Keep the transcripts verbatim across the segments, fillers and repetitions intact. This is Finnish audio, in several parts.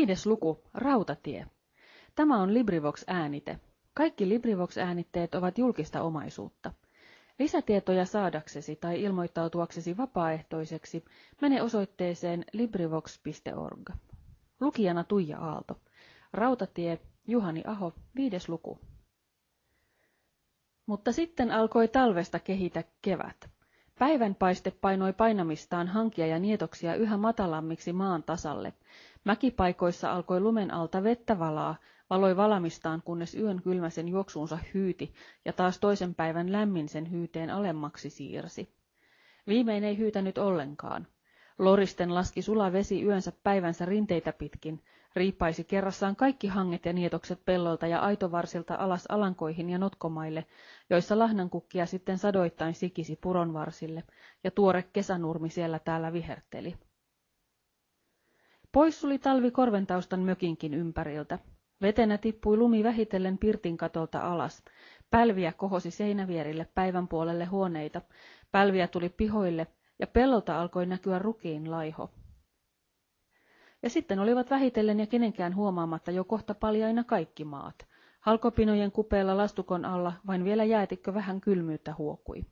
Viides luku, Rautatie. Tämä on LibriVox-äänite. Kaikki LibriVox-äänitteet ovat julkista omaisuutta. Lisätietoja saadaksesi tai ilmoittautuaksesi vapaaehtoiseksi mene osoitteeseen librivox piste org. Lukijana Tuija Aalto. Rautatie, Juhani Aho, viides luku. Mutta sitten alkoi talvesta kehitä kevät. Päivänpaiste painoi painamistaan hankia ja nietoksia yhä matalammiksi maan tasalle. Mäkipaikoissa alkoi lumen alta vettä valaa, valoi valamistaan, kunnes yön kylmä sen juoksuunsa hyyti, ja taas toisen päivän lämmin sen hyyteen alemmaksi siirsi. Viimein ei hyytänyt ollenkaan. Loristen laski sula vesi yönsä päivänsä rinteitä pitkin, riippaisi kerrassaan kaikki hanget ja nietokset pellolta ja aitovarsilta alas alankoihin ja notkomaille, joissa lahnankukkia sitten sadoittain sikisi puronvarsille, ja tuore kesänurmi siellä täällä viherteli. Pois suli talvi Korventaustan mökinkin ympäriltä. Vetenä tippui lumi vähitellen pirtin katolta alas. Pälviä kohosi seinävierille päivän puolelle huoneita. Pälviä tuli pihoille, ja pellolta alkoi näkyä rukiin laiho. Ja sitten olivat vähitellen ja kenenkään huomaamatta jo kohta paljaina kaikki maat. Halkopinojen kupeella lastukon alla vain vielä jäätikkö vähän kylmyyttä huokui.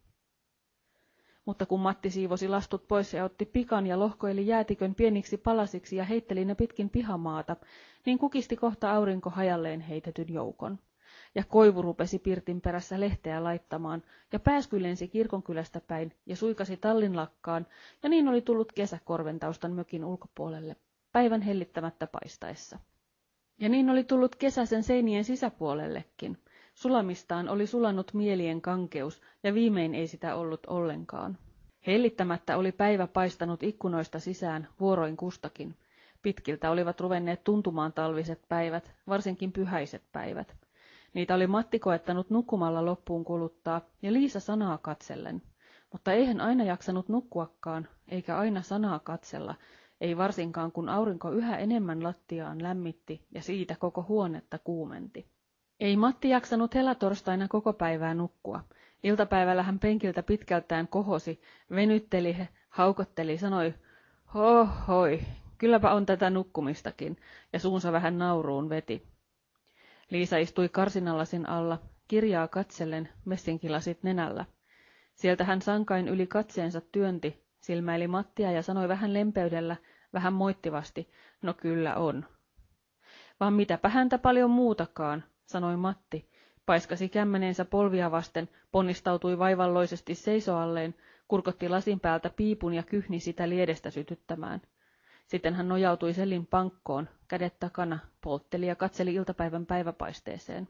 Mutta kun Matti siivosi lastut pois ja otti pikan ja lohkoili jäätikön pieniksi palasiksi ja heitteli ne pitkin pihamaata, niin kukisti kohta aurinko hajalleen heitetyn joukon. Ja koivu rupesi pirtin perässä lehteä laittamaan, ja pääsky lensi kirkonkylästä päin ja suikasi tallinlakkaan, ja niin oli tullut kesä Korventaustan mökin ulkopuolelle, päivän hellittämättä paistaessa. Ja niin oli tullut kesä sen seinien sisäpuolellekin. Sulamistaan oli sulanut mielien kankeus, ja viimein ei sitä ollut ollenkaan. Hellittämättä oli päivä paistanut ikkunoista sisään, vuoroin kustakin. Pitkiltä olivat ruvenneet tuntumaan talviset päivät, varsinkin pyhäiset päivät. Niitä oli Matti koettanut nukkumalla loppuun kuluttaa, ja Liisa sanaa katsellen. Mutta eihän aina jaksanut nukkuakaan, eikä aina sanaa katsella, ei varsinkaan kun aurinko yhä enemmän lattiaan lämmitti ja siitä koko huonetta kuumenti. Ei Matti jaksanut helatorstaina koko päivää nukkua. Iltapäivällä hän penkiltä pitkältään kohosi, venytteli, haukotteli, sanoi, hohoi, kylläpä on tätä nukkumistakin, ja suunsa vähän nauruun veti. Liisa istui karsinalasin alla, kirjaa katsellen, messinkilasit nenällä. Sieltä hän sankain yli katseensa työnti, silmäili Mattia ja sanoi vähän lempeydellä, vähän moittivasti, no kyllä on. Vaan mitäpä häntä paljon muutakaan, sanoi Matti, paiskasi kämmenensä polvia vasten, ponnistautui vaivalloisesti seisoalleen, kurkotti lasin päältä piipun ja kyhni sitä liedestä sytyttämään. Sitten hän nojautui sellin pankkoon, kädet takana, poltteli ja katseli iltapäivän päiväpaisteeseen.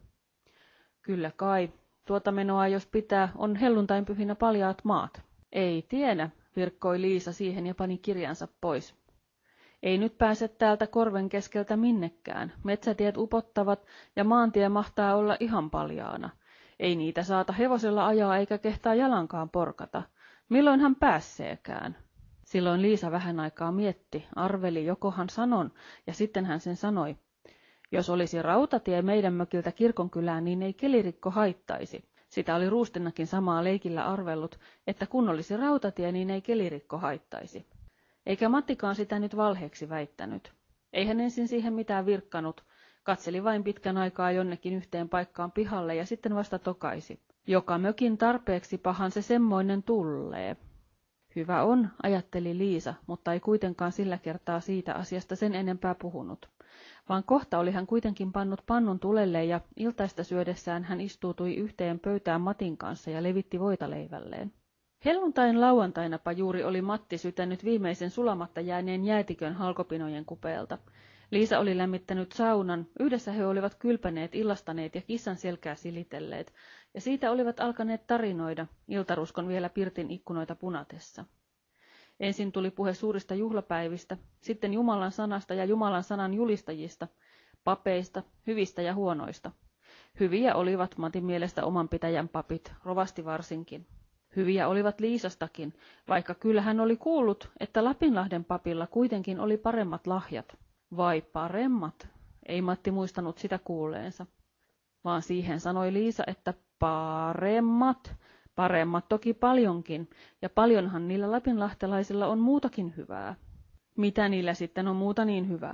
Kyllä kai, tuota menoa jos pitää, on helluntainpyhinä paljaat maat. Ei tiedä, virkkoi Liisa siihen ja pani kirjansa pois. Ei nyt pääse täältä korven keskeltä minnekään. Metsätiet upottavat ja maantie mahtaa olla ihan paljaana. Ei niitä saata hevosella ajaa eikä kehtaa jalankaan porkata. Milloin hän päässeekään? Silloin Liisa vähän aikaa mietti, arveli jokohan sanon, ja sitten hän sen sanoi. Jos olisi rautatie meidän mökiltä kirkonkylään, niin ei kelirikko haittaisi. Sitä oli Ruustennakin samaa leikillä arvellut, että kun olisi rautatie, niin ei kelirikko haittaisi. Eikä Mattikaan sitä nyt valheeksi väittänyt. Ei hän ensin siihen mitään virkkanut, katseli vain pitkän aikaa jonnekin yhteen paikkaan pihalle ja sitten vasta tokaisi. Joka mökin tarpeeksi pahan se semmoinen tullee. Hyvä on, ajatteli Liisa, mutta ei kuitenkaan sillä kertaa siitä asiasta sen enempää puhunut. Vaan kohta oli hän kuitenkin pannut pannun tulelle ja iltaista syödessään hän istuutui yhteen pöytään Matin kanssa ja levitti voita leivälleen. Helluntain lauantainapa juuri oli Matti sytänyt viimeisen sulamatta jääneen jäätikön halkopinojen kupeelta. Liisa oli lämmittänyt saunan, yhdessä he olivat kylpäneet, illastaneet ja kissan selkää silitelleet, ja siitä olivat alkaneet tarinoida, iltaruskon vielä pirtin ikkunoita punatessa. Ensin tuli puhe suurista juhlapäivistä, sitten Jumalan sanasta ja Jumalan sanan julistajista, papeista, hyvistä ja huonoista. Hyviä olivat Matin mielestä oman pitäjän papit, rovasti varsinkin. Hyviä olivat Liisastakin, vaikka kyllä hän oli kuullut, että Lapinlahden papilla kuitenkin oli paremmat lahjat. Vai paremmat? Ei Matti muistanut sitä kuulleensa. Vaan siihen sanoi Liisa, että paremmat, paremmat toki paljonkin, ja paljonhan niillä lapinlahtelaisilla on muutakin hyvää. Mitä niillä sitten on muuta niin hyvää?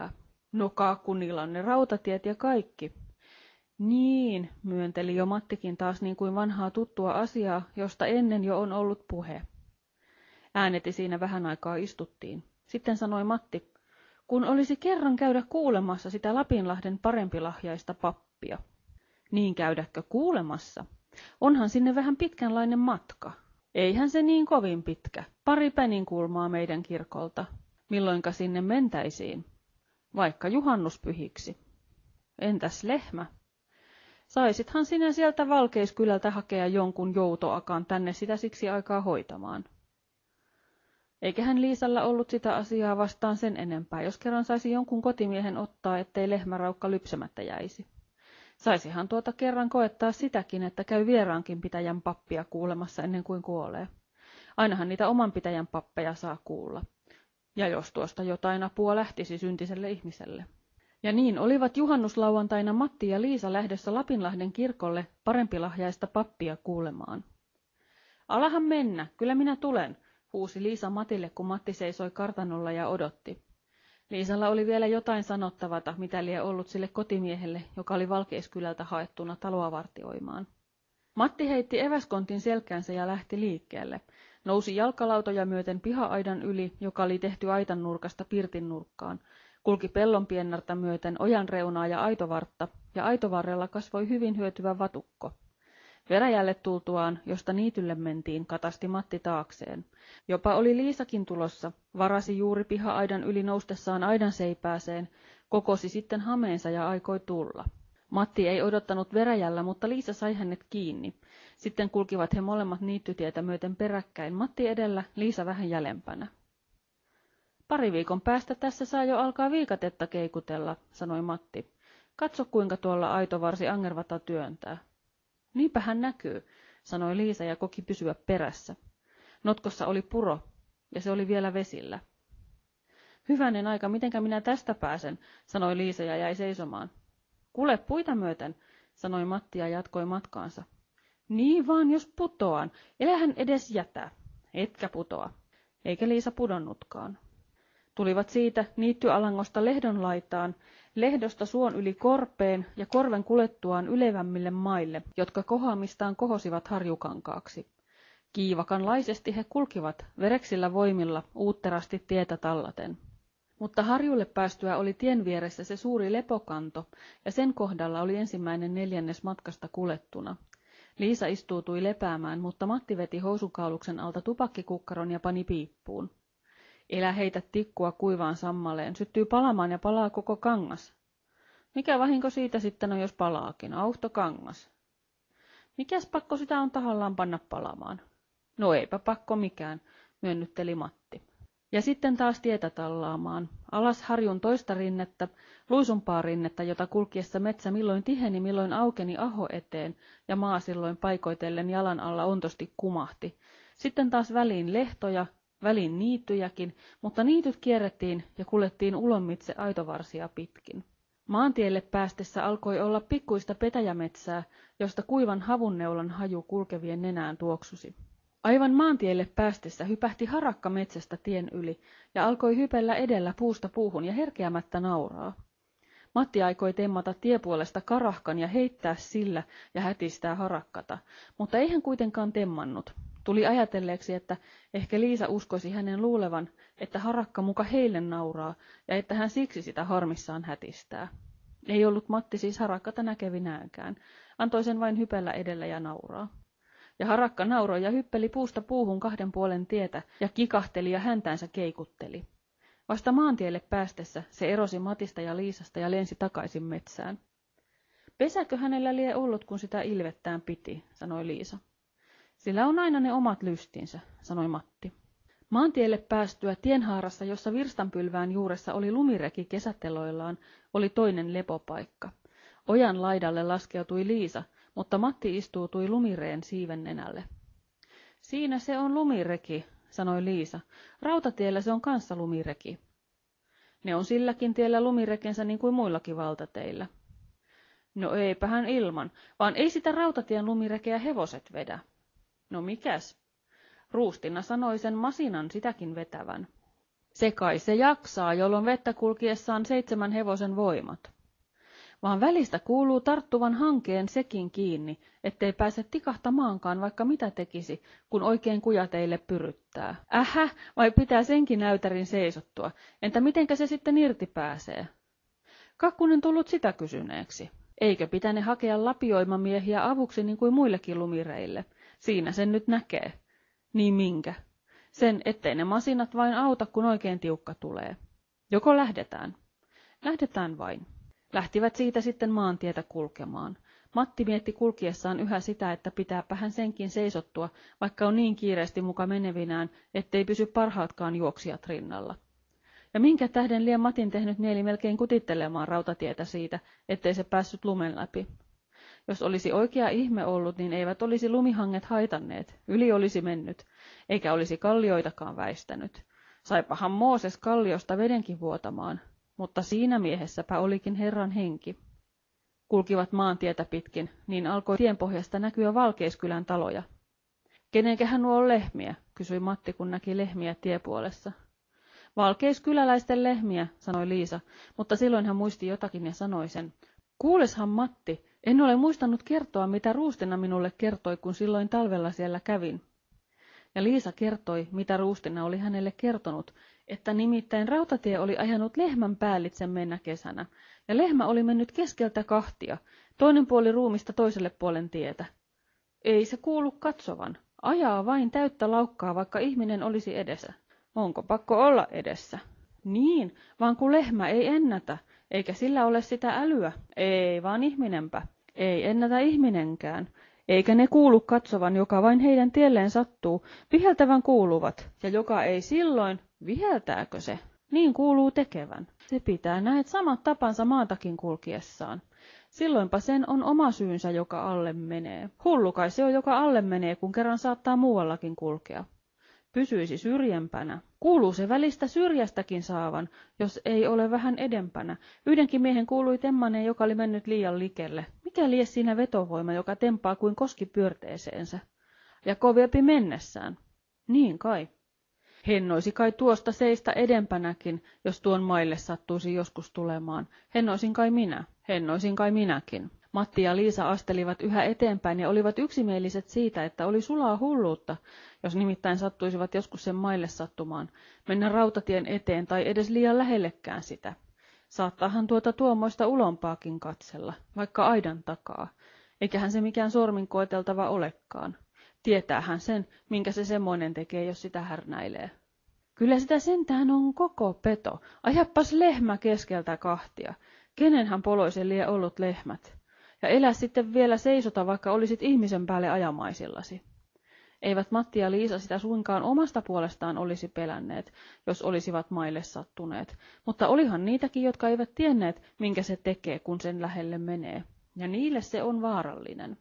No kaakkunilla on ne rautatiet ja kaikki. Niin, myönteli jo Mattikin taas niin kuin vanhaa tuttua asiaa, josta ennen jo on ollut puhe. Ääneti siinä vähän aikaa istuttiin. Sitten sanoi Matti, kun olisi kerran käydä kuulemassa sitä Lapinlahden parempilahjaista pappia. Niin käydäkö kuulemassa? Onhan sinne vähän pitkänlainen matka. Eihän se niin kovin pitkä. Pari peninkulmaa meidän kirkolta. Milloinka sinne mentäisiin? Vaikka juhannuspyhiksi. Entäs lehmä? Saisithan sinä sieltä Valkeiskylältä hakea jonkun joutoakaan tänne sitä siksi aikaa hoitamaan. Eiköhän Liisalla ollut sitä asiaa vastaan sen enempää, jos kerran saisi jonkun kotimiehen ottaa, ettei lehmäraukka lypsämättä jäisi. Saisihan tuota kerran koettaa sitäkin, että käy vieraankin pitäjän pappia kuulemassa ennen kuin kuolee. Ainahan niitä oman pitäjän pappeja saa kuulla. Ja jos tuosta jotain apua lähtisi syntiselle ihmiselle. Ja niin olivat juhannuslauantaina Matti ja Liisa lähdössä Lapinlahden kirkolle parempilahjaista pappia kuulemaan. Alahan mennä, kyllä minä tulen, huusi Liisa Matille, kun Matti seisoi kartanolla ja odotti. Liisalla oli vielä jotain sanottavata, mitä lie ollut sille kotimiehelle, joka oli Valkeiskylältä haettuna taloa vartioimaan. Matti heitti eväskontin selkäänsä ja lähti liikkeelle. Nousi jalkalautoja myöten piha-aidan yli, joka oli tehty aitan nurkasta pirtin nurkkaan. Kulki pellonpiennarta myöten ojan reunaa ja aitovartta, ja aitovarrella kasvoi hyvin hyötyvä vatukko. Veräjälle tultuaan, josta niitylle mentiin, katasti Matti taakseen. Jopa oli Liisakin tulossa, varasi juuri piha-aidan yli noustessaan aidan seipääseen, kokosi sitten hameensa ja aikoi tulla. Matti ei odottanut veräjällä, mutta Liisa sai hänet kiinni. Sitten kulkivat he molemmat niittytietä myöten peräkkäin, Matti edellä, Liisa vähän jäljempänä. Pari viikon päästä tässä saa jo alkaa viikatetta keikutella, sanoi Matti. Katso kuinka tuolla aitovarsi angervata työntää. Niinpä hän näkyy, sanoi Liisa ja koki pysyä perässä. Notkossa oli puro, ja se oli vielä vesillä. Hyvänen aika, mitenkä minä tästä pääsen, sanoi Liisa ja jäi seisomaan. Kule puita myöten, sanoi Matti ja jatkoi matkaansa. Niin vaan, jos putoan, elähän edes jätä. Etkä putoa, eikä Liisa pudonnutkaan. Tulivat siitä niittyalangosta lehdon laitaan, lehdosta suon yli korpeen ja korven kulettuaan ylevämmille maille, jotka kohoamistaan kohosivat harjukankaaksi. Kiivakanlaisesti he kulkivat vereksillä voimilla uutterasti tietä tallaten. Mutta harjulle päästyä oli tien vieressä se suuri lepokanto, ja sen kohdalla oli ensimmäinen neljännes matkasta kulettuna. Liisa istuutui lepäämään, mutta Matti veti housukauluksen alta tupakkikukkaron ja pani piippuun. Elä heitä tikkua kuivaan sammaleen, syttyy palamaan ja palaa koko kangas. Mikä vahinko siitä sitten on, jos palaakin, auhto kangas. Mikäs pakko sitä on tahallaan panna palamaan? No eipä pakko mikään, myönnytteli Matti. Ja sitten taas tietä tallaamaan, alas harjun toista rinnettä, luisumpaa rinnettä, jota kulkiessa metsä milloin tiheni, milloin aukeni aho eteen, ja maa silloin paikoitellen jalan alla ontosti kumahti. Sitten taas väliin lehtoja, väliin niittyjäkin, mutta niityt kierrettiin ja kuljettiin ulommitse aitovarsia pitkin. Maantielle päästessä alkoi olla pikkuista petäjämetsää, josta kuivan havunneulan haju kulkevien nenään tuoksusi. Aivan maantielle päästessä hypähti harakka metsästä tien yli ja alkoi hypellä edellä puusta puuhun ja herkeämättä nauraa. Matti aikoi temmata tiepuolesta karahkan ja heittää sillä ja hätistää harakkata, mutta ei hän kuitenkaan temmannut. Tuli ajatelleeksi, että ehkä Liisa uskoisi hänen luulevan, että harakka muka heille nauraa ja että hän siksi sitä harmissaan hätistää. Ei ollut Matti siis harakkata näkevinäänkään, antoi sen vain hypellä edellä ja nauraa. Ja harakka nauroi ja hyppeli puusta puuhun kahden puolen tietä ja kikahteli ja häntäänsä keikutteli. Vasta maantielle päästessä se erosi Matista ja Liisasta ja lensi takaisin metsään. Pesäkö hänellä lie ollut, kun sitä ilvettään piti, sanoi Liisa. Sillä on aina ne omat lystinsä, sanoi Matti. Maantielle päästyä tienhaarassa, jossa virstanpylvään juuressa oli lumireki kesäteloillaan, oli toinen lepopaikka. Ojan laidalle laskeutui Liisa, mutta Matti istuutui lumireen siiven nenälle. Siinä se on lumireki, sanoi Liisa. Rautatiellä se on kanssa lumireki. Ne on silläkin tiellä lumirekensä niin kuin muillakin valtateillä. No eipähän ilman, vaan ei sitä rautatien lumirekeä hevoset vedä. No mikäs? Ruustina sanoi sen masinan sitäkin vetävän. Se kai se jaksaa, jolloin vettä kulkiessaan seitsemän hevosen voimat. Vaan välistä kuuluu tarttuvan hankeen sekin kiinni, ettei pääse tikahtamaankaan vaikka mitä tekisi, kun oikein kujateille pyryttää. Ähä, vai pitää senkin näytärin seisottua, entä mitenkä se sitten irti pääsee? Kakkunen tullut sitä kysyneeksi. Eikö pitäne hakea lapioimamiehiä avuksi niin kuin muillekin lumireille? Siinä sen nyt näkee. Niin minkä? Sen, ettei ne masinat vain auta, kun oikein tiukka tulee. Joko lähdetään? Lähdetään vain. Lähtivät siitä sitten maantietä kulkemaan. Matti mietti kulkiessaan yhä sitä, että pitääpä hän senkin seisottua, vaikka on niin kiireesti muka menevinään, ettei pysy parhaatkaan juoksijat rinnalla. Ja minkä tähden liian Matin tehnyt mieli melkein kutittelemaan rautatietä siitä, ettei se päässyt lumen läpi. Jos olisi oikea ihme ollut, niin eivät olisi lumihanget haitanneet, yli olisi mennyt, eikä olisi kallioitakaan väistänyt. Saipahan Mooses kalliosta vedenkin vuotamaan, mutta siinä miehessäpä olikin Herran henki. Kulkivat maantietä pitkin, niin alkoi tienpohjasta näkyä Valkeiskylän taloja. Kenenkähän nuo on lehmiä, kysyi Matti, kun näki lehmiä tiepuolessa. Valkeiskyläläisten lehmiä, sanoi Liisa, mutta silloin hän muisti jotakin ja sanoi sen. Kuuleshan Matti, en ole muistanut kertoa, mitä Ruustina minulle kertoi, kun silloin talvella siellä kävin. Ja Liisa kertoi, mitä Ruustina oli hänelle kertonut, että nimittäin rautatie oli ajanut lehmän päällitse mennä kesänä, ja lehmä oli mennyt keskeltä kahtia, toinen puoli ruumista toiselle puolen tietä. Ei se kuulu katsovan, ajaa vain täyttä laukkaa, vaikka ihminen olisi edessä. Onko pakko olla edessä? Niin, vaan kun lehmä ei ennätä, eikä sillä ole sitä älyä. Ei, vaan ihminenpä. Ei ennätä ihminenkään. Eikä ne kuulu katsovan, joka vain heidän tielleen sattuu, viheltävän kuuluvat, ja joka ei silloin, viheltääkö se? Niin kuuluu tekevän. Se pitää näet samat tapansa maatakin kulkiessaan. Silloinpa sen on oma syynsä, joka alle menee. Hullu kai se on, joka alle menee, kun kerran saattaa muuallakin kulkea. Pysyisi syrjempänä. Kuuluu se välistä syrjästäkin saavan, jos ei ole vähän edempänä. Yhdenkin miehen kuului temmaneen, joka oli mennyt liian likelle. Mikä lie siinä vetovoima, joka tempaa kuin koski pyörteeseensä? Ja kovempi mennessään. Niin kai. Hennoisi kai tuosta seistä edempänäkin, jos tuon maille sattuisi joskus tulemaan. Hennoisin kai minä. Hennoisin kai minäkin. Matti ja Liisa astelivat yhä eteenpäin ja olivat yksimieliset siitä, että oli sulaa hulluutta, jos nimittäin sattuisivat joskus sen maille sattumaan, mennä rautatien eteen tai edes liian lähellekään sitä. Saattaahan tuota tuomoista ulompaakin katsella, vaikka aidan takaa, eikähän se mikään sormin koeteltava olekaan. Tietäähän sen, minkä se semmoinen tekee, jos sitä härnäilee. Kyllä sitä sentään on koko peto. Ajappas lehmä keskeltä kahtia. Kenenhän poloisen lie ollut lehmät? Ja elä sitten vielä seisota, vaikka olisit ihmisen päälle ajamaisillasi. Eivät Matti ja Liisa sitä suinkaan omasta puolestaan olisi pelänneet, jos olisivat maille sattuneet, mutta olihan niitäkin, jotka eivät tienneet, minkä se tekee, kun sen lähelle menee, ja niille se on vaarallinen.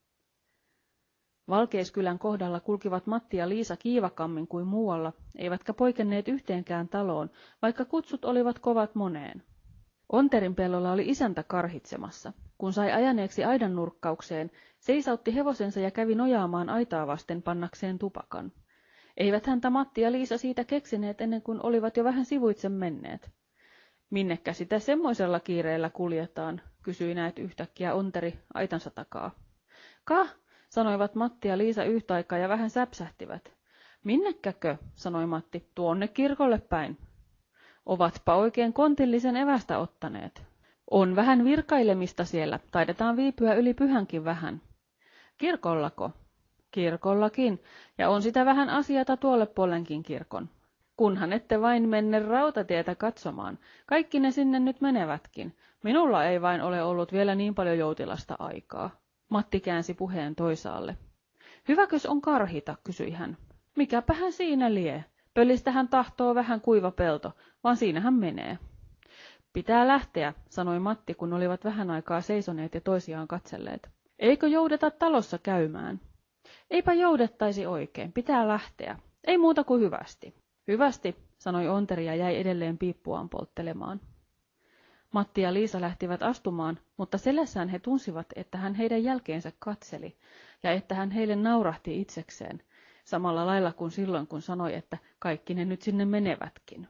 Valkeiskylän kohdalla kulkivat Matti ja Liisa kiivakammin kuin muualla, eivätkä poikenneet yhteenkään taloon, vaikka kutsut olivat kovat moneen. Onterin pellolla oli isäntä karhitsemassa. Kun sai ajaneeksi aidan nurkkaukseen, seisautti hevosensa ja kävi nojaamaan aitaa vasten pannakseen tupakan. Eivät häntä Matti ja Liisa siitä keksineet ennen kuin olivat jo vähän sivuitse menneet. Minnekä sitä semmoisella kiireellä kuljetaan, kysyi näet yhtäkkiä Onteri aitansa takaa. Kah, sanoivat Matti ja Liisa yhtä aikaa ja vähän säpsähtivät. Minnekäkö, sanoi Matti, tuonne kirkolle päin. Ovatpa oikein kontillisen evästä ottaneet. On vähän virkailemista siellä, taidetaan viipyä yli pyhänkin vähän. Kirkollako? Kirkollakin, ja on sitä vähän asiata tuolle puolenkin kirkon. Kunhan ette vain menne rautatietä katsomaan, kaikki ne sinne nyt menevätkin. Minulla ei vain ole ollut vielä niin paljon joutilasta aikaa. Matti käänsi puheen toisaalle. Hyväkös on karhita, kysyi hän. Mikäpähän siinä lie? Pölistähän tahtoo vähän kuiva pelto, vaan siinähän menee. Pitää lähteä, sanoi Matti, kun olivat vähän aikaa seisoneet ja toisiaan katselleet. Eikö joudeta talossa käymään? Eipä joudettaisi oikein, pitää lähteä. Ei muuta kuin hyvästi. Hyvästi, sanoi Onteri ja jäi edelleen piippuaan polttelemaan. Matti ja Liisa lähtivät astumaan, mutta selässään he tunsivat, että hän heidän jälkeensä katseli, ja että hän heille naurahti itsekseen, samalla lailla kuin silloin, kun sanoi, että kaikki ne nyt sinne menevätkin.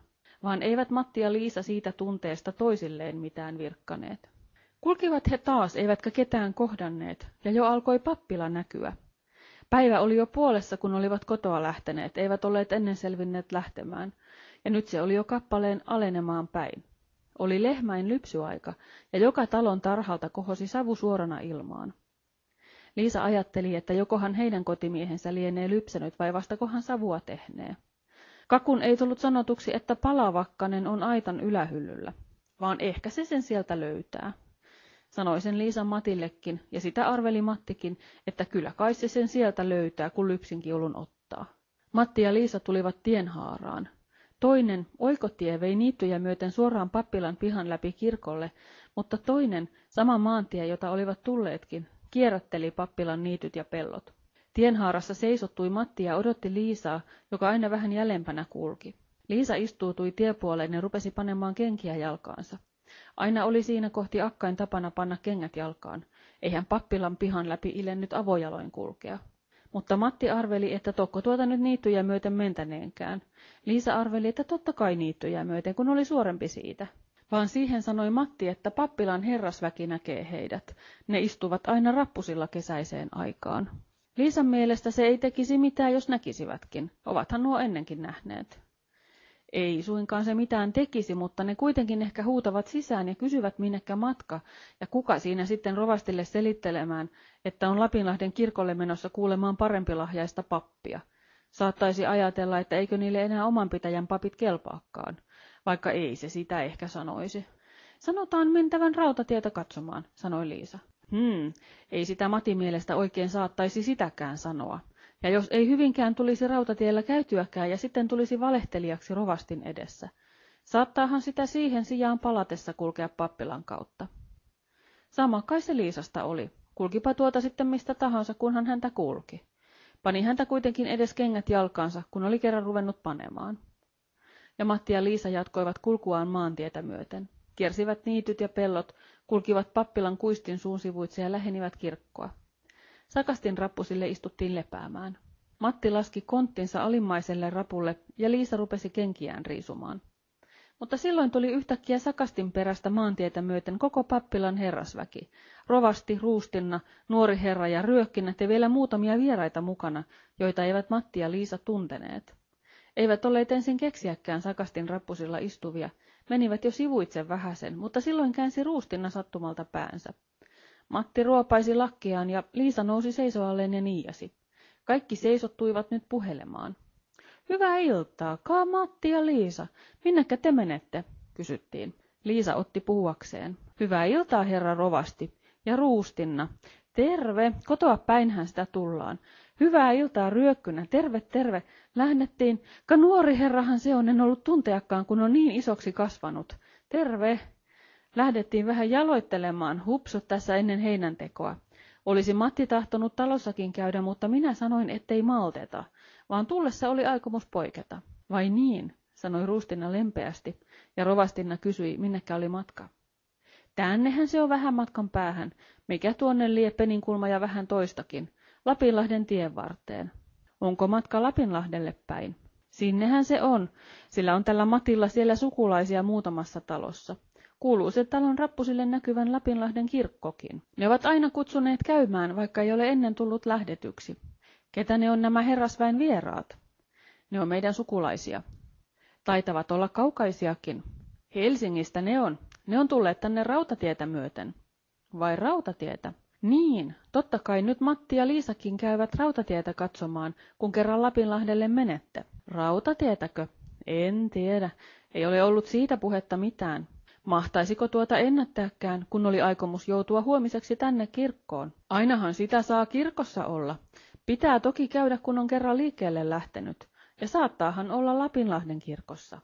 vaan eivät Matti ja Liisa siitä tunteesta toisilleen mitään virkkaneet. Kulkivat he taas, eivätkä ketään kohdanneet, ja jo alkoi pappila näkyä. Päivä oli jo puolessa, kun olivat kotoa lähteneet, eivät olleet ennen selvinneet lähtemään, ja nyt se oli jo kappaleen alenemaan päin. Oli lehmäin lypsyaika, ja joka talon tarhalta kohosi savu suorana ilmaan. Liisa ajatteli, että jokohan heidän kotimiehensä lienee lypsänyt vai vastakohan savua tehnee. Kakun ei tullut sanotuksi, että palavakkanen on aitan ylähyllyllä, vaan ehkä se sen sieltä löytää. Sanoi sen Liisa Matillekin, ja sitä arveli Mattikin, että kyllä kai se sen sieltä löytää, kun lypsinkiulun ottaa. Matti ja Liisa tulivat tienhaaraan. Toinen, oikotie, vei niittyjä myöten suoraan pappilan pihan läpi kirkolle, mutta toinen, sama maantie, jota olivat tulleetkin, kierrätteli pappilan niityt ja pellot. Tienhaarassa seisottui Matti ja odotti Liisaa, joka aina vähän jäljempänä kulki. Liisa istuutui tiepuoleen ja rupesi panemaan kenkiä jalkaansa. Aina oli siinä kohti akkain tapana panna kengät jalkaan. Eihän pappilan pihan läpi ilennyt avojaloin kulkea. Mutta Matti arveli, että tokko tuota nyt niittyjä myöten mentäneenkään. Liisa arveli, että totta kai niittyjä myöten, kun oli suorempi siitä. Vaan siihen sanoi Matti, että pappilan herrasväki näkee heidät. Ne istuvat aina rappusilla kesäiseen aikaan. Liisan mielestä se ei tekisi mitään, jos näkisivätkin. Ovathan nuo ennenkin nähneet. Ei suinkaan se mitään tekisi, mutta ne kuitenkin ehkä huutavat sisään ja kysyvät minnekä matka, ja kuka siinä sitten rovastille selittelemään, että on Lapinlahden kirkolle menossa kuulemaan parempilahjaista pappia. Saattaisi ajatella, että eikö niille enää oman pitäjän papit kelpaakaan, vaikka ei se sitä ehkä sanoisi. Sanotaan mentävän rautatietä katsomaan, sanoi Liisa. Hmm, ei sitä Matin mielestä oikein saattaisi sitäkään sanoa. Ja jos ei hyvinkään tulisi rautatiellä käytyäkään ja sitten tulisi valehtelijaksi rovastin edessä. Saattaahan sitä siihen sijaan palatessa kulkea pappilan kautta. Sama kai se Liisasta oli. Kulkipa tuota sitten mistä tahansa, kunhan häntä kulki. Pani häntä kuitenkin edes kengät jalkaansa, kun oli kerran ruvennut panemaan. Ja Matti ja Liisa jatkoivat kulkuaan maantietä myöten. Kiersivät niityt ja pellot, kulkivat pappilan kuistin suun sivuitse ja lähenivät kirkkoa. Sakastin rappusille istuttiin lepäämään. Matti laski konttinsa alimmaiselle rapulle ja Liisa rupesi kenkiään riisumaan. Mutta silloin tuli yhtäkkiä sakastin perästä maantietä myöten koko pappilan herrasväki. Rovasti, ruustinna, nuori herra ja ryökkinnät ja vielä muutamia vieraita mukana, joita eivät Matti ja Liisa tunteneet. Eivät olleet ensin keksiäkään sakastin rappusilla istuvia, menivät jo sivuitse vähäsen, mutta silloin käänsi ruustinna sattumalta päänsä. Matti ruopaisi lakkiaan ja Liisa nousi seisoalleen ja niiasi. Kaikki seisottuivat nyt puhelemaan. Hyvää iltaa, kaa Matti ja Liisa. Minnekä te menette? Kysyttiin. Liisa otti puhuakseen. Hyvää iltaa, herra rovasti. Ja ruustinna. Terve, kotoa päinhän sitä tullaan. Hyvää iltaa, ryökkynä. Terve, terve. Lähdettiin. Ka nuori herrahan se on, en ollut tunteakaan, kun on niin isoksi kasvanut. Terve. Lähdettiin vähän jaloittelemaan, hupsut tässä ennen heinäntekoa. Olisi Matti tahtonut talossakin käydä, mutta minä sanoin, ettei malteta, vaan tullessa oli aikomus poiketa. Vai niin, sanoi Ruustinna lempeästi, ja rovastinna kysyi, minnekä oli matka. Tännehän se on vähän matkan päähän, mikä tuonne lie Peninkulma ja vähän toistakin, Lapinlahden tien varteen. Onko matka Lapinlahdelle päin? Sinnehän se on, sillä on tällä Matilla siellä sukulaisia muutamassa talossa. Kuuluu se talon rappusille näkyvän Lapinlahden kirkkokin. Ne ovat aina kutsuneet käymään, vaikka ei ole ennen tullut lähdetyksi. Ketä ne on nämä herrasväen vieraat? Ne on meidän sukulaisia. Taitavat olla kaukaisiakin. Helsingistä ne on. Ne on tulleet tänne rautatietä myöten. Vai rautatietä? Niin, totta kai nyt Matti ja Liisakin käyvät rautatietä katsomaan, kun kerran Lapinlahdelle menette. Rautatietäkö? En tiedä. Ei ole ollut siitä puhetta mitään. Mahtaisiko tuota ennättääkään, kun oli aikomus joutua huomiseksi tänne kirkkoon? Ainahan sitä saa kirkossa olla. Pitää toki käydä, kun on kerran liikkeelle lähtenyt. Ja saattaahan olla Lapinlahden kirkossa.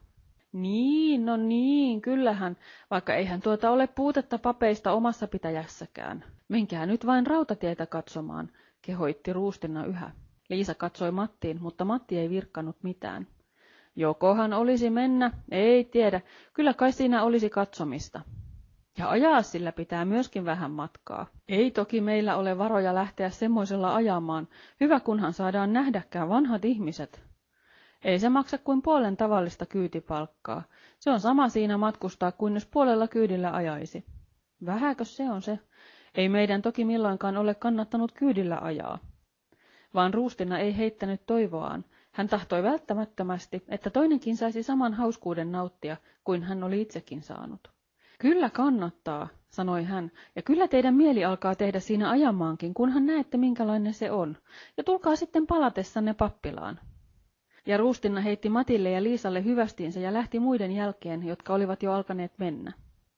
Niin, no niin, kyllähän, vaikka eihän tuota ole puutetta papeista omassa pitäjässäkään. Menkää nyt vain rautatietä katsomaan, kehoitti Ruustinna yhä. Liisa katsoi Mattiin, mutta Matti ei virkkanut mitään. Jokohan olisi mennä, ei tiedä, kyllä kai siinä olisi katsomista. Ja ajaa sillä pitää myöskin vähän matkaa. Ei toki meillä ole varoja lähteä semmoisella ajamaan, hyvä kunhan saadaan nähdäkään vanhat ihmiset. Ei se maksa kuin puolen tavallista kyytipalkkaa. Se on sama siinä matkustaa kuin jos puolella kyydillä ajaisi. Vähäkö se on se? Ei meidän toki milloinkaan ole kannattanut kyydillä ajaa. Vaan Ruustinna ei heittänyt toivoaan. Hän tahtoi välttämättömästi, että toinenkin saisi saman hauskuuden nauttia kuin hän oli itsekin saanut. Kyllä kannattaa, sanoi hän, ja kyllä teidän mieli alkaa tehdä siinä ajamaankin, kunhan näette minkälainen se on. Ja tulkaa sitten palatessanne pappilaan. Ja Ruustinna heitti Matille ja Liisalle hyvästiinsä ja lähti muiden jälkeen, jotka olivat jo alkaneet mennä.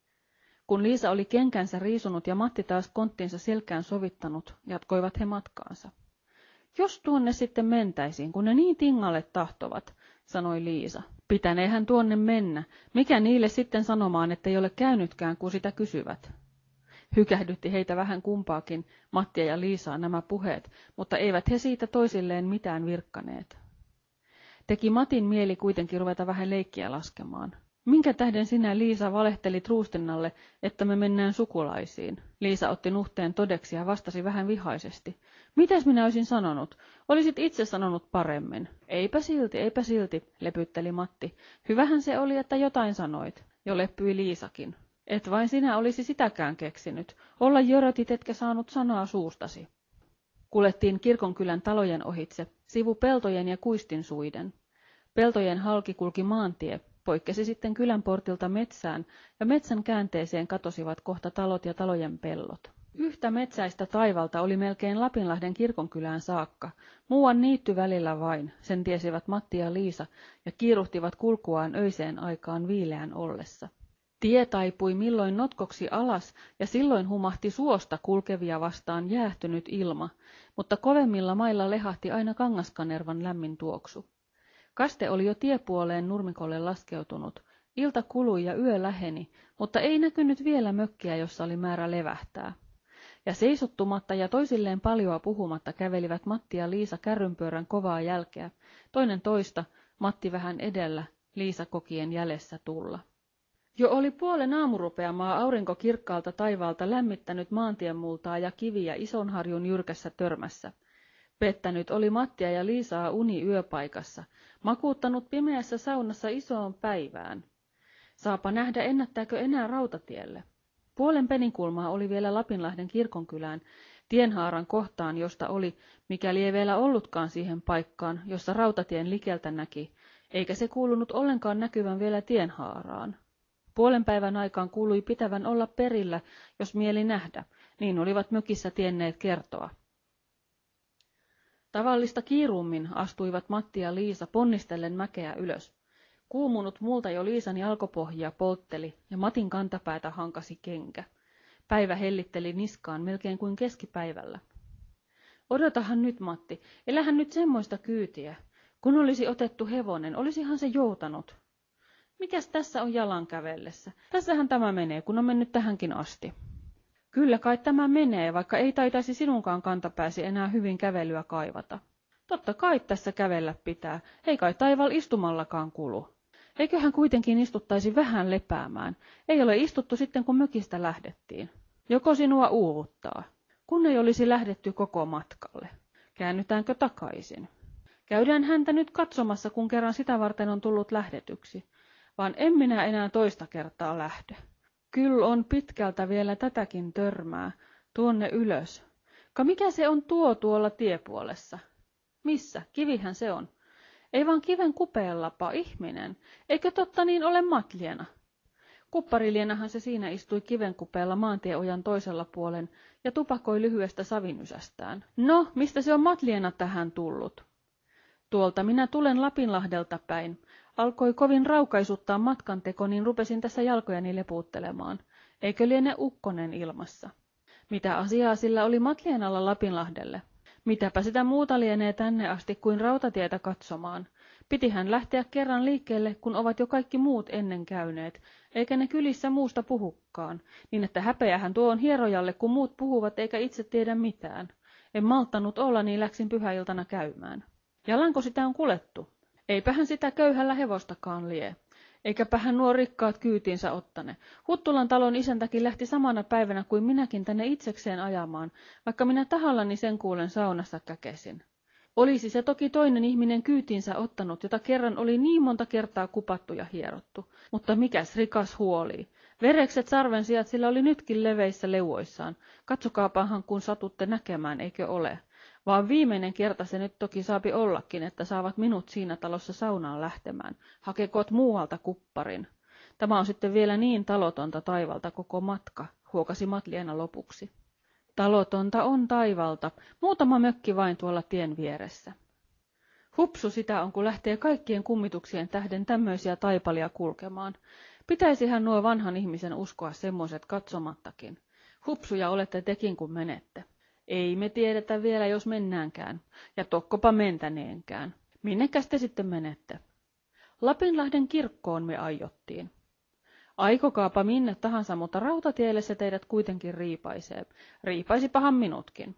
Kun Liisa oli kenkänsä riisunut ja Matti taas konttinsa selkään sovittanut, jatkoivat he matkaansa. Jos tuonne sitten mentäisiin, kun ne niin tingalle tahtovat, sanoi Liisa. Pitäneehän tuonne mennä. Mikä niille sitten sanomaan, ettei ole käynytkään, kun sitä kysyvät? Hykähdytti heitä vähän kumpaakin, Mattia ja Liisaa, nämä puheet, mutta eivät he siitä toisilleen mitään virkkaneet. Teki Matin mieli kuitenkin ruveta vähän leikkiä laskemaan. Minkä tähden sinä, Liisa, valehtelit Ruustinnalle, että me mennään sukulaisiin? Liisa otti nuhteen todeksi ja vastasi vähän vihaisesti. Mitäs minä olisin sanonut? Olisit itse sanonut paremmin. Eipä silti, eipä silti, lepytteli Matti. Hyvähän se oli, että jotain sanoit. Jo leppyi Liisakin. Et vain sinä olisi sitäkään keksinyt. Olla jörötit, etkä saanut sanaa suustasi. Kuljettiin kirkonkylän talojen ohitse, sivu peltojen ja kuistin suiden. Peltojen halki kulki maantie, poikkesi sitten kylän portilta metsään, ja metsän käänteeseen katosivat kohta talot ja talojen pellot. Yhtä metsäistä taivalta oli melkein Lapinlahden kirkonkylään saakka, muuan niitty välillä vain, sen tiesivät Matti ja Liisa, ja kiiruhtivat kulkuaan öiseen aikaan viileän ollessa. Tie taipui milloin notkoksi alas, ja silloin humahti suosta kulkevia vastaan jäähtynyt ilma, mutta kovemmilla mailla lehahti aina Kangaskanervan lämmin tuoksu. Kaste oli jo tiepuoleen nurmikolle laskeutunut. Ilta kului ja yö läheni, mutta ei näkynyt vielä mökkiä, jossa oli määrä levähtää. Ja seisottumatta ja toisilleen paljoa puhumatta kävelivät Matti ja Liisa kärrynpyörän kovaa jälkeä, toinen toista, Matti vähän edellä, Liisa kokien jäljessä tulla. Jo oli puolen aamurupeamaa aurinko kirkkaalta taivaalta lämmittänyt maantienmultaa ja kiviä Isonharjun jyrkässä törmässä. Pettänyt oli Mattia ja Liisaa uni yöpaikassa, makuuttanut pimeässä saunassa isoon päivään. Saapa nähdä, ennättääkö enää rautatielle. Puolen peninkulmaa oli vielä Lapinlahden kirkonkylään, tienhaaran kohtaan, josta oli, mikäli ei vielä ollutkaan siihen paikkaan, jossa rautatien likeltä näki, eikä se kuulunut ollenkaan näkyvän vielä tienhaaraan. Puolen päivän aikaan kuului pitävän olla perillä, jos mieli nähdä, niin olivat mökissä tienneet kertoa. Tavallista kiirummin astuivat Matti ja Liisa ponnistellen mäkeä ylös. Kuumunut multa jo Liisan jalkopohjia poltteli ja Matin kantapäätä hankasi kenkä. Päivä hellitteli niskaan melkein kuin keskipäivällä. Odotahan nyt, Matti, elähän nyt semmoista kyytiä. Kun olisi otettu hevonen, olisihan se joutanut. Mikäs tässä on jalan kävellessä? Tässähän tämä menee, kun on mennyt tähänkin asti. Kyllä kai tämä menee, vaikka ei taitaisi sinunkaan kantapääsi enää hyvin kävelyä kaivata. Totta kai tässä kävellä pitää, ei kai taival istumallakaan kulu. Eiköhän kuitenkin istuttaisi vähän lepäämään. Ei ole istuttu sitten, kun mökistä lähdettiin. Joko sinua uuvuttaa? Kun ei olisi lähdetty koko matkalle. Käännytäänkö takaisin? Käydään häntä nyt katsomassa, kun kerran sitä varten on tullut lähdetyksi. Vaan en minä enää toista kertaa lähde. Kyllä on pitkältä vielä tätäkin törmää, tuonne ylös. Ka mikä se on tuo tuolla tiepuolessa? Missä? Kivihän se on. Ei vaan kiven kupeellapa, ihminen. Eikö totta niin ole Matliena? Kupparilienahan se siinä istui kiven kupeella maantieojan toisella puolen ja tupakoi lyhyestä savinysästään. No, mistä se on Matliena tähän tullut? Tuolta minä tulen Lapinlahdelta päin. Alkoi kovin raukaisuttaa matkanteko, niin rupesin tässä jalkojani lepuuttelemaan. Eikö liene ukkonen ilmassa? Mitä asiaa sillä oli Matlienalla Lapinlahdelle? Mitäpä sitä muuta lienee tänne asti kuin rautatietä katsomaan. Pitihän lähteä kerran liikkeelle, kun ovat jo kaikki muut ennen käyneet, eikä ne kylissä muusta puhukkaan, niin että häpeähän tuo on hierojalle, kun muut puhuvat eikä itse tiedä mitään. En malttanut olla, niin läksin pyhäiltana käymään. Jalanko sitä on kulettu? Eipähän sitä köyhällä hevostakaan lie. Eikäpähän nuo rikkaat kyytiinsä ottane. Huttulan talon isäntäkin lähti samana päivänä kuin minäkin tänne itsekseen ajamaan, vaikka minä tahallani sen kuulen saunassa käkesin. Olisi se toki toinen ihminen kyytinsä ottanut, jota kerran oli niin monta kertaa kupattu ja hierottu. Mutta mikäs rikas huoli. Verekset sarven sijat sillä oli nytkin leveissä leuoissaan. Katsokaapahan kun satutte näkemään, eikö ole. Vaan viimeinen kerta se nyt toki saapi ollakin, että saavat minut siinä talossa saunaan lähtemään. Hakekoot muualta kupparin. Tämä on sitten vielä niin talotonta taivalta koko matka, huokasi Matliena lopuksi. Talotonta on taivalta, muutama mökki vain tuolla tien vieressä. Hupsu sitä on, kun lähtee kaikkien kummituksien tähden tämmöisiä taipalia kulkemaan. Pitäisihän nuo vanhan ihmisen uskoa semmoiset katsomattakin. Hupsuja olette tekin, kun menette. Ei me tiedetä vielä, jos mennäänkään, ja tokkopa mentäneenkään. Minnekäs te sitten menette? Lapinlahden kirkkoon me aiottiin. Aikokaapa minne tahansa, mutta rautatielle se teidät kuitenkin riipaisee. Riipaisipahan minutkin.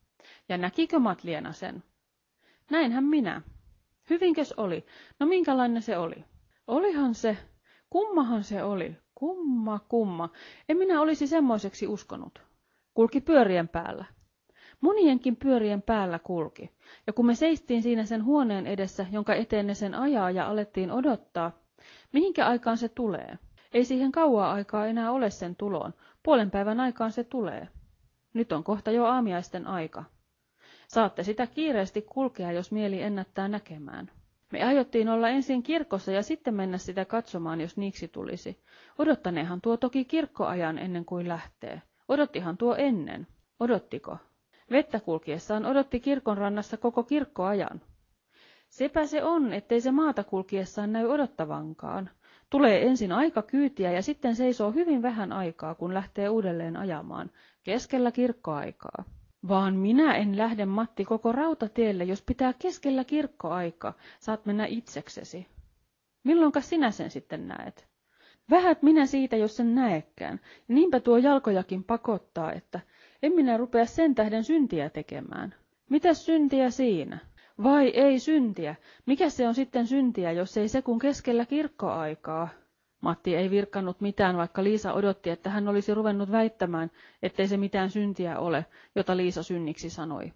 Ja näkikö Matliena sen? Näinhän minä. Hyvinkös oli? No minkälainen se oli? Olihan se. Kummahan se oli? Kumma, kumma. En minä olisi semmoiseksi uskonut. Kulki pyörien päällä. Monienkin pyörien päällä kulki. Ja kun me seistiin siinä sen huoneen edessä, jonka eteen ne sen ajaa ja alettiin odottaa, mihinkä aikaan se tulee? Ei siihen kauaa aikaa enää ole sen tuloon. Puolen päivän aikaan se tulee. Nyt on kohta jo aamiaisten aika. Saatte sitä kiireesti kulkea, jos mieli ennättää näkemään. Me aiottiin olla ensin kirkossa ja sitten mennä sitä katsomaan, jos niiksi tulisi. Odottaneehan tuo toki kirkkoajan ennen kuin lähtee. Odottihan tuo ennen. Odottiko? Vettä kulkiessaan odotti kirkon rannassa koko kirkkoajan. Sepä se on, ettei se maata kulkiessaan näy odottavankaan. Tulee ensin aika kyytiä ja sitten seisoo hyvin vähän aikaa, kun lähtee uudelleen ajamaan, keskellä kirkkoaikaa. Vaan minä en lähde, Matti, koko rautatielle, jos pitää keskellä kirkkoaikaa. Saat mennä itseksesi. Milloinka sinä sen sitten näet? Vähät minä siitä, jos sen näekään. Ja niinpä tuo jalkojakin pakottaa, että en minä rupea sen tähden syntiä tekemään. Mitäs syntiä siinä? Vai ei syntiä? Mikä se on sitten syntiä, jos ei se kun keskellä kirkkoaikaa? Matti ei virkkanut mitään, vaikka Liisa odotti, että hän olisi ruvennut väittämään, ettei se mitään syntiä ole, jota Liisa synniksi sanoi.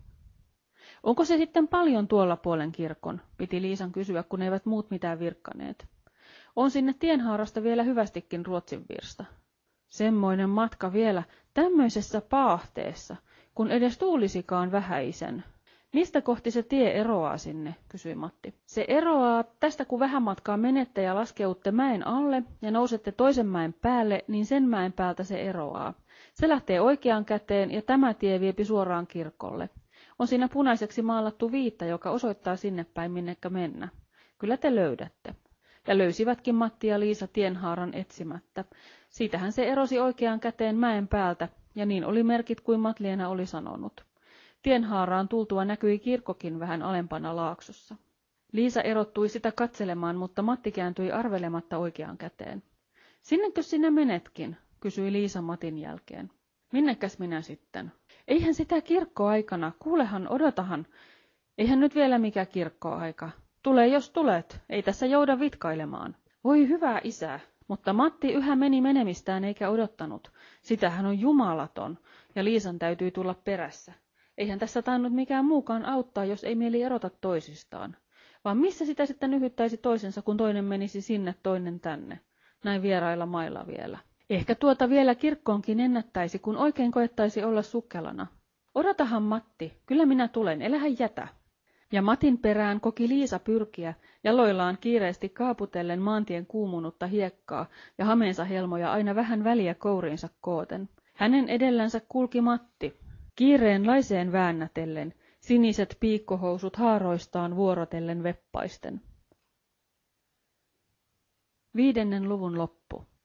Onko se sitten paljon tuolla puolen kirkon, piti Liisan kysyä, kun eivät muut mitään virkkaneet. On sinne tienhaarasta vielä hyvästikin Ruotsin virsta. Semmoinen matka vielä, tämmöisessä paahteessa, kun edes tuulisikaan vähäisen. Mistä kohti se tie eroaa sinne, kysyi Matti. Se eroaa tästä, kun vähän matkaa menette ja laskeutte mäen alle ja nousette toisen mäen päälle, niin sen mäen päältä se eroaa. Se lähtee oikeaan käteen ja tämä tie viepi suoraan kirkolle. On siinä punaiseksi maalattu viitta, joka osoittaa sinne päin minnekä mennä. Kyllä te löydätte. Ja löysivätkin Matti ja Liisa tienhaaran etsimättä. Siitähän se erosi oikeaan käteen mäen päältä, ja niin oli merkit kuin Matliena oli sanonut. Tienhaaraan tultua näkyi kirkkokin vähän alempana laaksossa. Liisa erottui sitä katselemaan, mutta Matti kääntyi arvelematta oikeaan käteen. Sinnekö sinä menetkin, kysyi Liisa Matin jälkeen. Minnekäs minä sitten? Eihän sitä kirkkoaikana, kuulehan, odotahan. Eihän nyt vielä mikä kirkkoaika. Tule jos tulet, ei tässä jouda vitkailemaan. Voi hyvä isä, mutta Matti yhä meni menemistään eikä odottanut. Sitähän on jumalaton, ja Liisan täytyi tulla perässä. Eihän tässä tainnut mikään muukaan auttaa, jos ei mieli erota toisistaan. Vaan missä sitä sitten yhyttäisi toisensa, kun toinen menisi sinne, toinen tänne? Näin vierailla mailla vielä. Ehkä tuota vielä kirkkoonkin ennättäisi, kun oikein koettaisi olla sukkelana. Odotahan Matti, kyllä minä tulen, elähän jätä. Ja Matin perään koki Liisa pyrkiä, jaloillaan kiireesti kaaputellen maantien kuumunutta hiekkaa ja hameensa helmoja aina vähän väliä kouriinsa kooten. Hänen edellänsä kulki Matti, kiireen laiseen väännätellen, siniset piikkohousut haaroistaan vuorotellen veppaisten. Viidennen luvun loppu.